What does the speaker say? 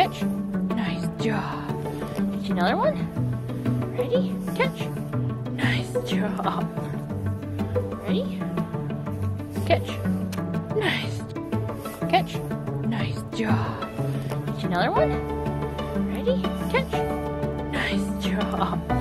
catch. Nice job. Catch another one. Ready, catch. Nice job. Ready, catch. Nice. Catch. Nice job. Catch another one. Ready, catch. Nice job.